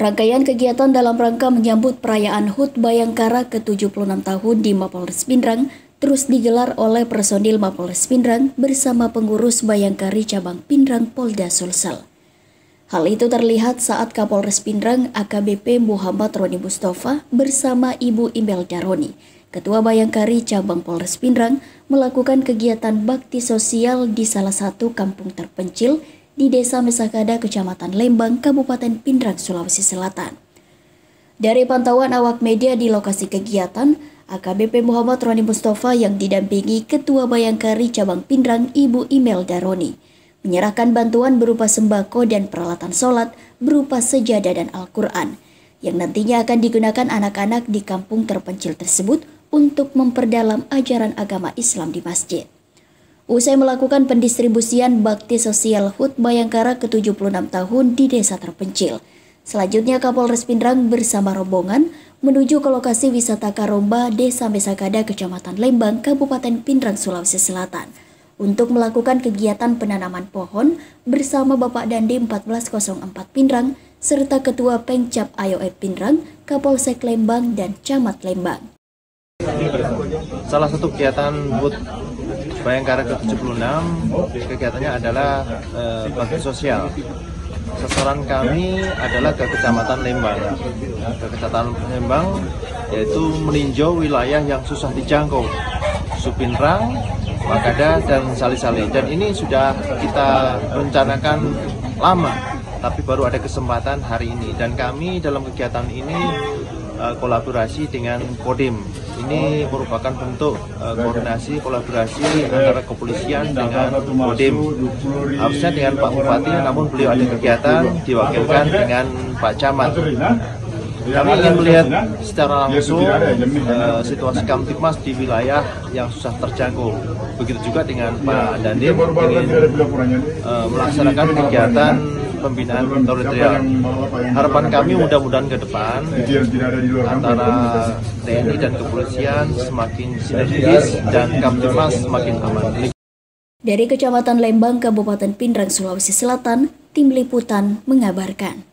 Rangkaian kegiatan dalam rangka menyambut perayaan HUT Bayangkara ke-76 tahun di Mapolres Pindrang terus digelar oleh personil Mapolres Pindrang bersama pengurus Bayangkari Cabang Pindrang Polda Sulsel. Hal itu terlihat saat Kapolres Pindrang AKBP Muhammad Roni Mustafa bersama Ibu Imelda Roni, Ketua Bayangkari Cabang Polres Pindrang, melakukan kegiatan bakti sosial di salah satu kampung terpencil di Desa Mesakada, Kecamatan Lembang, Kabupaten Pindrang, Sulawesi Selatan. Dari pantauan awak media di lokasi kegiatan, AKBP Muhammad Roni Mustafa yang didampingi Ketua Bayangkari Cabang Pindrang Ibu Imelda Roni menyerahkan bantuan berupa sembako dan peralatan sholat berupa sejadah dan Al-Quran yang nantinya akan digunakan anak-anak di kampung terpencil tersebut untuk memperdalam ajaran agama Islam di masjid. Usai melakukan pendistribusian bakti sosial HUT Bayangkara ke-76 tahun di desa terpencil, selanjutnya Kapolres Pindrang bersama rombongan menuju ke lokasi wisata Karomba, Desa Mesakada, Kecamatan Lembang, Kabupaten Pindrang, Sulawesi Selatan, untuk melakukan kegiatan penanaman pohon bersama Bapak Dandim 1404 Pindrang, serta Ketua Pengcap AOE Pindrang, Kapolsek Lembang, dan Camat Lembang. Salah satu kegiatan HUT Bayangkara ke-76, kegiatannya adalah bakti sosial. Sasaran kami adalah ke Kecamatan Lembang. Ke Kecamatan Lembang yaitu meninjau wilayah yang susah dijangkau, Supindrang, Makada, dan Sali-Sali. Dan ini sudah kita rencanakan lama, tapi baru ada kesempatan hari ini. Dan kami dalam kegiatan ini kolaborasi dengan Kodim. Ini merupakan bentuk koordinasi kolaborasi antara kepolisian dengan Kodim. Harusnya dengan Pak Bupati, namun beliau ada kegiatan diwakilkan dengan Pak Camat. Kami ingin melihat secara langsung situasi Kamtipmas di wilayah yang susah terjangkau. Begitu juga dengan Pak Dandim ingin melaksanakan kegiatan pembinaan teritorial. Harapan kami mudah-mudahan ke depan antara TNI dan kepolisian semakin sinergis dan Kamtipmas semakin aman. Dari Kecamatan Lembang, Kabupaten Pindrang, Sulawesi Selatan, Tim Liputan mengabarkan.